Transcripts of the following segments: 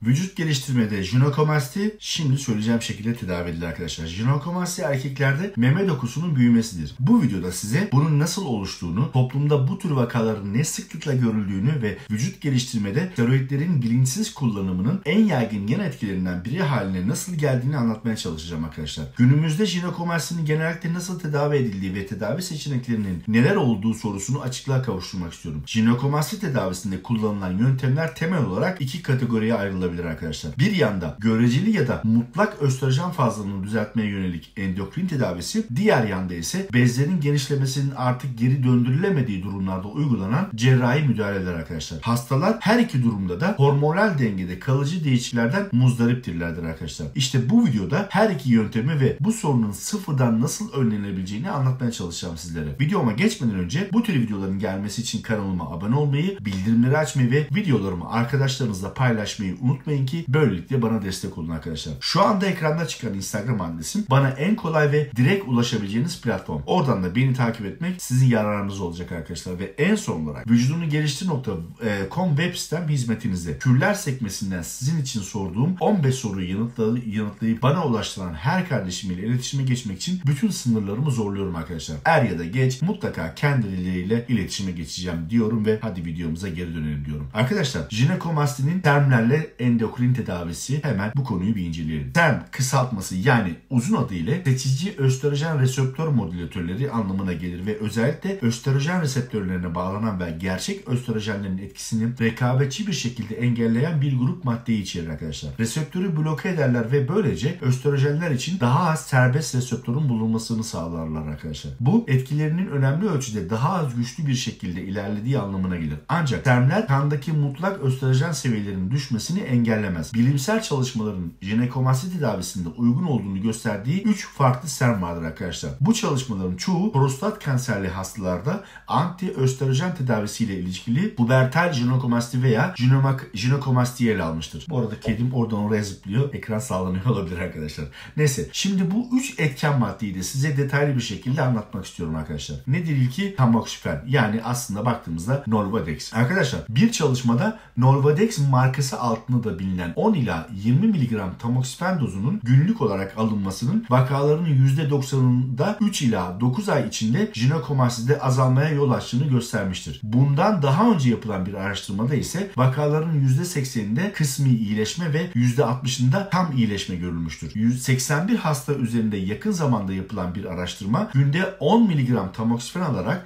Vücut geliştirmede jinekomasti şimdi söyleyeceğim şekilde tedavi edilir arkadaşlar. Jinekomasti erkeklerde meme dokusunun büyümesidir. Bu videoda size bunun nasıl oluştuğunu, toplumda bu tür vakaların ne sıklıkla görüldüğünü ve vücut geliştirmede steroidlerin bilinçsiz kullanımının en yaygın yan etkilerinden biri haline nasıl geldiğini anlatmaya çalışacağım arkadaşlar. Günümüzde jinekomastinin genellikle nasıl tedavi edildiği ve tedavi seçeneklerinin neler olduğu sorusunu açıklığa kavuşturmak istiyorum. Jinekomasti tedavisinde kullanılan yöntemler temel olarak iki kategoriye ayrılabilir arkadaşlar. Bir yanda göreceli ya da mutlak östrojen fazlalığını düzeltmeye yönelik endokrin tedavisi, diğer yanda ise bezlerin genişlemesinin artık geri döndürülemediği durumlarda uygulanan cerrahi müdahaleler arkadaşlar. Hastalar her iki durumda da hormonal dengede kalıcı değişikliklerden muzdariptirlerdir arkadaşlar. İşte bu videoda her iki yöntemi ve bu sorunun sıfırdan nasıl önlenebileceğini anlatmaya çalışacağım sizlere. Videoma geçmeden önce bu tür videoların gelmesi için kanalıma abone olmayı, bildirimleri açmayı ve videolarımı arkadaşlarınızla paylaşmayı unutmayın ki böylelikle bana destek olun arkadaşlar. Şu anda ekranda çıkan Instagram adresim bana en kolay ve direkt ulaşabileceğiniz platform. Oradan da beni takip etmek sizin yararınız olacak arkadaşlar. Ve en son olarak vücudunu-geliştir.com web sitem hizmetinizde. Kürler sekmesinden sizin için sorduğum 15 soruyu yanıtlayıp bana ulaştıran her kardeşimiyle iletişime geçmek için bütün sınırlarımı zorluyorum arkadaşlar. Er ya da geç mutlaka kendileriyle iletişime geçeceğim diyorum ve hadi videomuza geri dönelim diyorum. Arkadaşlar jinekomastinin termlerle endokrin tedavisi, hemen bu konuyu bir inceleyelim. Term kısaltması yani uzun adı ile seçici östrojen reseptör modülatörleri anlamına gelir ve özellikle östrojen reseptörlerine bağlanan ve gerçek östrojenlerin etkisini rekabetçi bir şekilde engelleyen bir grup maddeyi içerir arkadaşlar. Reseptörü bloke ederler ve böylece östrojenler için daha az serbest reseptörün bulunmasını sağlarlar arkadaşlar. Bu etkilerinin önemli ölçüde daha az güçlü bir şekilde ilerlediği anlamına gelir. Ancak termler kandaki mutlak östrojen seviyelerinin düşmesini engellemez. Bilimsel çalışmaların jinekomasti tedavisinde uygun olduğunu gösterdiği 3 farklı term vardır arkadaşlar. Bu çalışmaların çoğu prostat kanserli hastalarda anti-östrojen tedavisiyle ilişkili pubertal jinekomasti veya jinekomastiyi ele almıştır. Bu arada kedim oradan oraya zıplıyor. Ekran sallanıyor olabilir arkadaşlar. Neyse. Şimdi bu 3 etken maddeyi de size detaylı bir şekilde anlatmak istiyorum arkadaşlar. Nedir ilki? Tamoxifen. Yani aslında baktığımızda Nolvadex. Arkadaşlar bir çalışmada Nolvadex markası altında da bilinen 10 ila 20 mg tamoxifen dozunun günlük olarak alınmasının vakalarının %90'ında 3 ila 9 ay içinde jinekomastide azalmaya yol açtığını göstermiştir. Bundan daha önce yapılan bir araştırmada ise vakaların %80'inde kısmi iyileşme ve %60'ında tam iyileşme görülmüştür. 181 hasta üzerinde yakın zamanda yapılan bir araştırma günde 10 mg tamoksifen alarak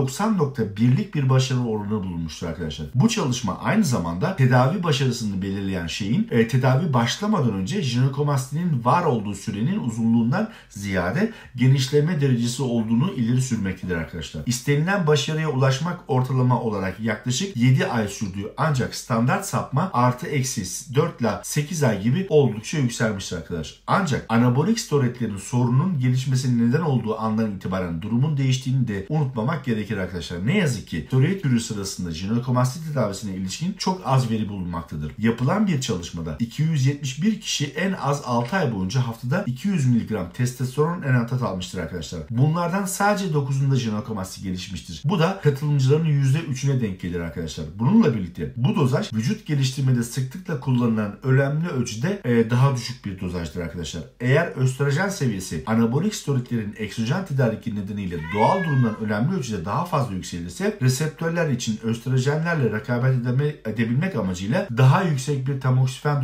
%90.1'lik bir başarı oranı bulunmuştur arkadaşlar. Bu çalışma aynı zamanda tedavi başarısını belirleyen şeyin tedavi başlamadan önce jinekomastinin var olduğu sürenin uzunluğundan ziyade genişleme derecesi olduğunu ileri sürmektedir arkadaşlar. İstenilen başarıya ulaşmak ortalama olarak yaklaşık 7 ay sürdüğü ancak standart sapma artı eksi 4 ile 8 ay gibi oldukça yükselmiştir arkadaşlar. Ancak anabolik steroidlerin sorunun gelişmesinin neden olduğu andan itibaren durumun değiştiğini de unutmamak gerekir arkadaşlar. Ne yazık ki steroid kürü sırasında jinekomasti tedavisine ilişkin çok az veri bulunmaktadır. Yapılan bir çalışmada 271 kişi en az 6 ay boyunca haftada 200 mg testosteron enantat almıştır arkadaşlar. Bunlardan sadece 9'unda jinekomasti gelişmiştir. Bu da katılımcıların %3'üne denk gelir arkadaşlar. Bununla birlikte bu dozaj vücut geliştirmede sıklıkla kullanılan önemli ölçüde daha düşük bir dozajdır arkadaşlar. Eğer östrojen seviyesi anabolik steroidlerin egzojen tedariki nedeniyle doğal durumdan önemli ölçüde daha fazla yükselirse reseptörler için östrojenlerle rekabet edebilmek amacıyla daha yüksek bir tamoksifen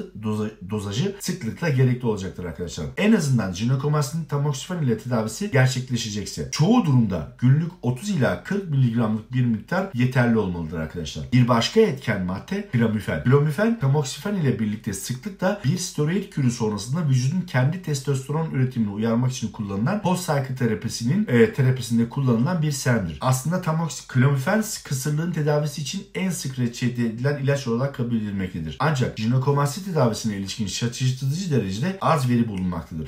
dozajı sıklıkla gerekli olacaktır arkadaşlar. En azından jinekomastinin tamoksifen ile tedavisi gerçekleşecekse çoğu durumda günlük 30 ila 40 mg'lık bir miktar yeterli olmalıdır arkadaşlar. Bir başka etken madde klomifen. Klomifen tamoksifen ile birlikte sıklıkla bir steroid kürü sonrasında vücudun kendi testosteron üretimini uyarmak için kullanılan post-cycle terapisinde kullanılan bir sermdir. Aslında klomifen kısırlığın tedavisi için en sık reçete edilen ilaç olarak kabul edilmektedir. Ancak jinekomasti tedavisine ilişkin şaşırtıcı derecede az veri bulunmaktadır.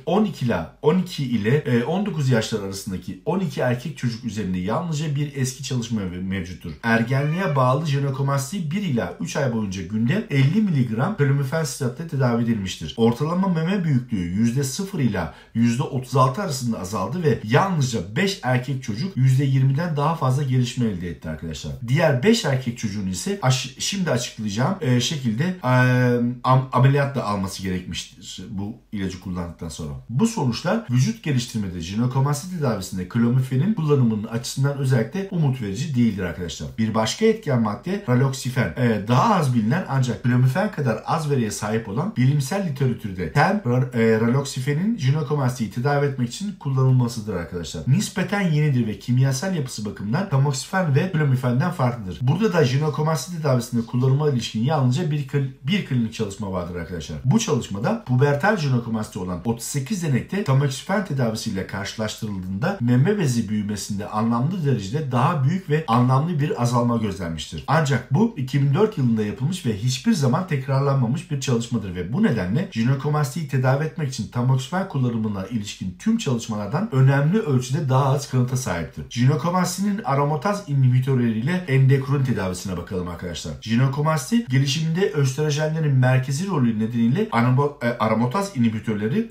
12 ile 19 yaşlar arasındaki 12 erkek çocuk üzerinde yalnızca bir eski çalışma mevcuttur. Ergenliğe bağlı jinekomasti 1 ila 3 ay boyunca günde 50 mg klomifen sitatle tedavi edilmiştir. Ortalama meme büyüklüğü %0 ila %36 arasında azaldı ve yalnızca 5 erkek çocuk %20'den daha fazla gelişme elde etti arkadaşlar. Diğer 5 erkek çocuğun ise şimdi açıklayacağım şekilde ameliyatla alması gerekmiştir bu ilacı kullandıktan sonra. Bu sonuçlar vücut geliştirmede jinekomasti tedavisinde klomifenin kullanımının açısından özellikle umut verici değildir arkadaşlar. Bir başka etken madde raloksifen. Daha az bilinen ancak klomifen kadar az veriye sahip olan bilimsel literatürde raloksifenin jinekomastiyi tedavi etmek için kullanılmasıdır arkadaşlar. Nispeten yenidir ve kimyasal yapısı bakımından tamoksifen ve klomifenden farklıdır. Burada da jinekomasti tedavisinde kullanıma ilişkin yalnızca bir klinik çalışma vardır arkadaşlar. Bu çalışmada pubertal jinekomasti olan 38 denekte tamoksifen tedavisiyle karşılaştırıldığında meme bezi büyümesinde anlamlı derecede daha büyük ve anlamlı bir azalma gözlenmiştir. Ancak bu 2004 yılında yapılmış ve hiçbir zaman tekrarlanmamış bir çalışmadır ve bu nedenle jinekomastiyi tedavi etmek için tamoksifen kullanımına ilişkin tüm çalışmalardan önemli ölçüde daha az kanıta sahiptir. Jinekomastinin aromataz inhibitörleriyle endokrin tedavisine bakalım arkadaşlar. Jinekomasti gelişiminde östrojenlerin merkezi rolü nedeniyle aromataz inhibitörleri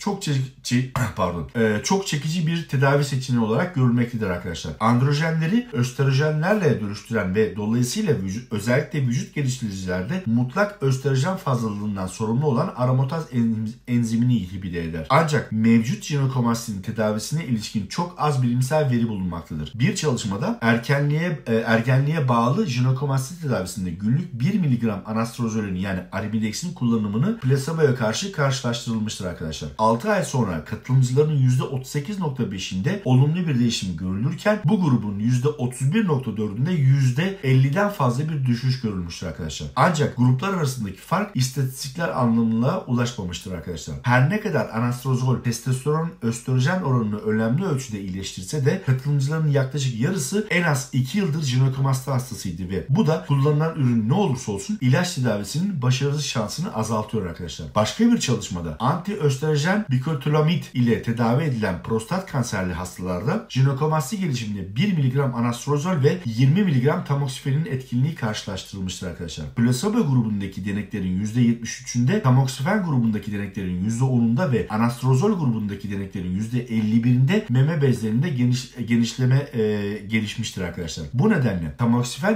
çok çekici bir tedavi seçeneği olarak görülmektedir arkadaşlar. Androjenleri östrojenlerle dönüştüren ve dolayısıyla özellikle vücut geliştiricilerde mutlak östrojen fazlalığından sorumlu olan aromataz enzimini inhibite eder. Ancak mevcut jinekomastinin tedavisine ilişkin çok az bilimsel veri bulunmaktadır. Bir çalışmada ergenliğe bağlı jinekomasti tedavisinde günlük 1 mg anastrozolün yani arimidex'in kullanımını plaseboya karşı karşılaştırılmıştır arkadaşlar. 6 ay sonra katılımcıların %38.5'inde olumlu bir değişim görülürken bu grubun %31.4'ünde %50'den fazla bir düşüş görülmüştür arkadaşlar. Ancak gruplar arasındaki fark istatistikler anlamına ulaşmamıştır arkadaşlar. Her ne kadar anastrozol testosteron östrojen oranını önemli ölçüde iyileştirse de katılımcıların yaklaşık yarısı en az 2 yıldır jinekomasti hastasıydı ve bu da kullanılan ürün ne olursa olsun ilaç tedavisinin başarısız şansını azaltıyor arkadaşlar. Başka bir çalışmada antiöstrojen bikotilamid ile tedavi edilen prostat kanserli hastalarda jinekomasti gelişiminde 1 mg anastrozol ve 20 mg tamoksifenin etkinliği karşılaştırılmıştır arkadaşlar. Plasebo grubundaki deneklerin %73'ünde, tamoksifen grubundaki deneklerin %10'unda ve anastrozol grubundaki deneklerin %51'inde meme bezlerinde genişleme gelişmiştir arkadaşlar. Bu nedenle tamoksifen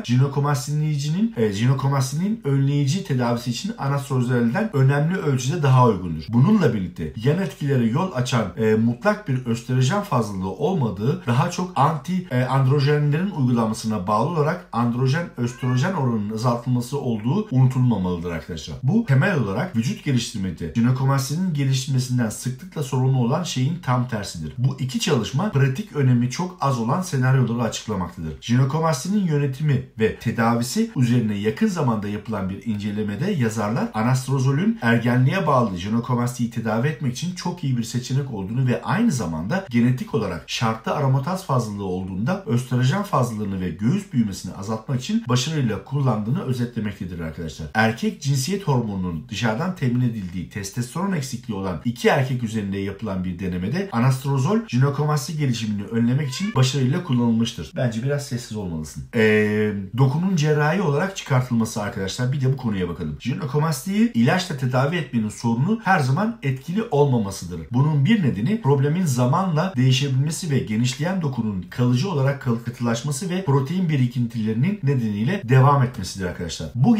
jinekomastinin önleyici tedavisi için anastrozolden önemli ölçüde daha uygundur. Bununla birlikte yan etkilere yol açan mutlak bir östrojen fazlalığı olmadığı, daha çok androjenlerin uygulanmasına bağlı olarak östrojen oranının azaltılması olduğu unutulmamalıdır arkadaşlar. Bu temel olarak vücut geliştirmede jinekomastinin gelişmesinden sıklıkla sorumlu olan şeyin tam tersidir. Bu iki çalışma pratik önemi çok az olan senaryoları açıklamaktadır. Jinekomastinin yönetimi ve tedavisi üzerine yakın zamanda yapılan bir incelemede yazarlar anastrozolün ergenliğe bağlı jinekomastiyi tedavi etmek için çok iyi bir seçenek olduğunu ve aynı zamanda genetik olarak şartlı aromataz fazlalığı olduğunda östrojen fazlalığını ve göğüs büyümesini azaltmak için başarıyla kullandığını özetlemektedir arkadaşlar. Erkek cinsiyet hormonunun dışarıdan temin edildiği testosteron eksikliği olan iki erkek üzerinde yapılan bir denemede anastrozol jinekomasti gelişimini önlemek için başarıyla kullanılmıştır. Bence biraz sessiz olmalısın. Dokunun cerrahi olarak çıkartılması arkadaşlar. Bir de bu konuya bakalım. Jinekomastiyi ilaçla tedavi etmenin sorunu her zaman etkili olmamasıdır. Bunun bir nedeni problemin zamanla değişebilmesi ve genişleyen dokunun kalıcı olarak katılaşması ve protein birikintilerinin nedeniyle devam etmesidir arkadaşlar. Bu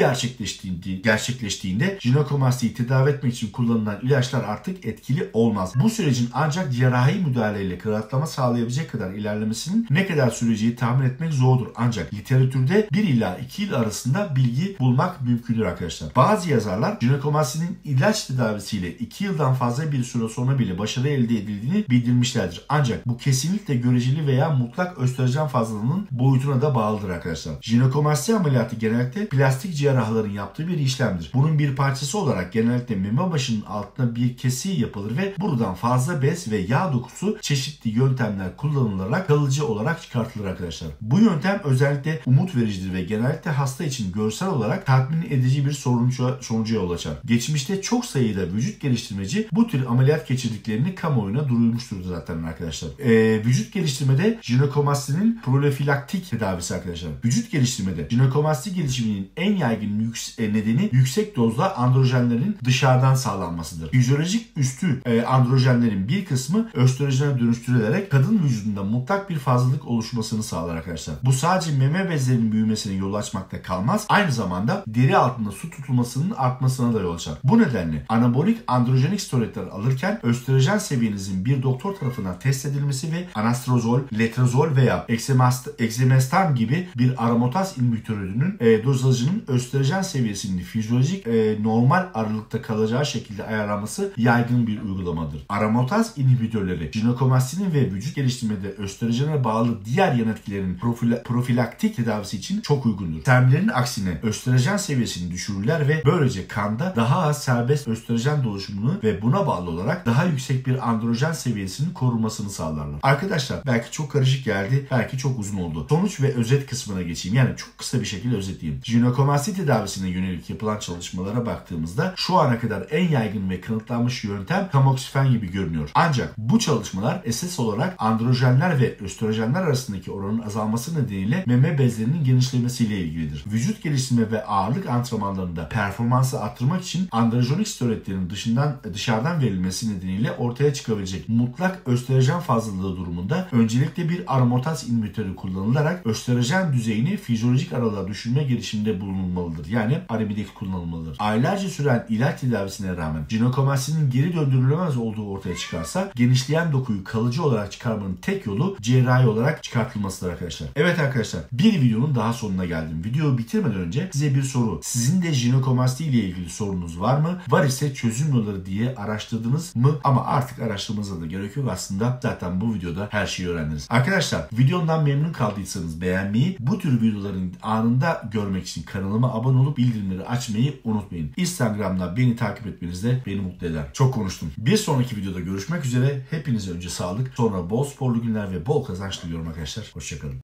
gerçekleştiğinde jinekomastiyi tedavi etmek için kullanılan ilaçlar artık etkili olmaz. Bu sürecin ancak cerrahi müdahaleyle rahatlama sağlayabilecek kadar ilerlemesinin ne kadar süreceği tahmin etmek zordur. Ancak literatürde 1 ila 2 yıl arasında bilgi bulmak mümkündür arkadaşlar. Bazı yazarlar jinekomastinin ilaç tedavisiyle 2 yıldan fazla bir süre sonra bile başarı elde edildiğini bildirmişlerdir. Ancak bu kesinlikle göreceli veya mutlak östrojen fazlalığının boyutuna da bağlıdır arkadaşlar. Jinekomasti ameliyatı genellikle plastik cerrahların yaptığı bir işlemdir. Bunun bir parçası olarak genellikle meme başının altına bir kesi yapılır ve buradan fazla bez ve yağ dokusu çeşitli yöntemler kullanılarak kalıcı olarak çıkartılır arkadaşlar. Bu yöntem özellikle umut vericidir ve genellikle hasta için görsel olarak tatmin edici bir sonuca yol açar. Geçmişte çok sayıda vücut geliştirmeci bu tür ameliyat geçirdiklerini kamuoyuna duyurmuştur zaten arkadaşlar. Vücut geliştirmede jinekomastinin profilaktik tedavisi arkadaşlar. Vücut geliştirmede jinekomasti gelişiminin en yaygın nedeni yüksek dozda androjenlerin dışarıdan sağlanmasıdır. Fizyolojik üstü androjenlerin bir kısmı östrojene dönüştürülerek kadın vücudunda mutlak bir fazlalık oluşmasını sağlar arkadaşlar. Bu sadece meme bezlerinin büyümesine yol açmakta kalmaz. Aynı zamanda deri altında su su tutulmasının artmasına da yol açar. Bu nedenle anabolik androjenik steroidler alırken östrojen seviyenizin bir doktor tarafından test edilmesi ve anastrozol, letrozol veya eksemestan gibi bir aromataz inhibitörünün dozajının östrojen seviyesinin fizyolojik normal aralıkta kalacağı şekilde ayarlanması yaygın bir uygulamadır. Aromataz inhibitörleri jinekomastinin ve vücut geliştirmede östrojene bağlı diğer yan etkilerin profilaktik tedavisi için çok uygundur. Termlerin aksine östrojen seviyesini düşürürler ve böylece kanda daha az serbest östrojen dolaşımını ve buna bağlı olarak daha yüksek bir androjen seviyesinin korunmasını sağlarlar. Arkadaşlar belki çok karışık geldi, belki çok uzun oldu. Sonuç ve özet kısmına geçeyim. Yani çok kısa bir şekilde özetleyeyim. Jinekomasti tedavisine yönelik yapılan çalışmalara baktığımızda şu ana kadar en yaygın ve kanıtlanmış yöntem tamoksifen gibi görünüyor. Ancak bu çalışmalar esas olarak androjenler ve östrojenler arasındaki oranın azalması nedeniyle meme bezlerinin genişlemesiyle ilgilidir. Vücut geliştirme ve ağırlık antrenmanlarında performansı arttırmak için androjenik steroidlerin dışarıdan verilmesi nedeniyle ortaya çıkabilecek mutlak östrojen fazlalığı durumunda öncelikle bir aromataz inhibitörü kullanılarak östrojen düzeyini fizyolojik aralığa düşürme girişiminde bulunulmalıdır. Yani Arimidex kullanılmalıdır. Aylarca süren ilaç tedavisine rağmen jinekomastinin geri döndürülemez olduğu ortaya çıkarsa genişleyen dokuyu kalıcı olarak çıkarmanın tek yolu cerrahi olarak çıkartılmasıdır arkadaşlar. Evet arkadaşlar, bir videonun daha sonuna geldim. Videoyu bitirmeden önce size bir soru. Sizin de jinekomasti ile ilgili sorunuz var mı? Var ise çözüm yolları diye araştırdınız mı? Ama artık araştırmanıza da gerek yok aslında. Zaten bu videoda her şeyi öğrendiniz. Arkadaşlar, videomdan memnun kaldıysanız beğenmeyi, bu tür videoların anında görmek için kanalıma abone olup bildirimleri açmayı unutmayın. Instagram'da beni takip etmeniz de beni mutlu eder. Çok konuştum. Bir sonraki videoda görüşmek üzere. Hepinize önce sağlık, sonra bol sporlu günler ve bol kazanç diliyorum arkadaşlar. Hoşçakalın.